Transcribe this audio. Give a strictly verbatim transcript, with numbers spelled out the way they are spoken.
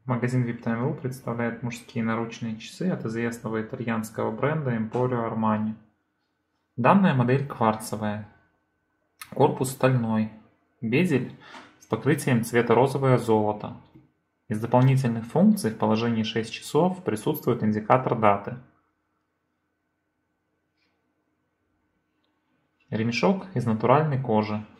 Магазин ви ай пи.ру представляет мужские наручные часы от известного итальянского бренда Emporio Armani. Данная модель кварцевая, корпус стальной, безель с покрытием цвета розовое золото. Из дополнительных функций в положении шесть часов присутствует индикатор даты. Ремешок из натуральной кожи.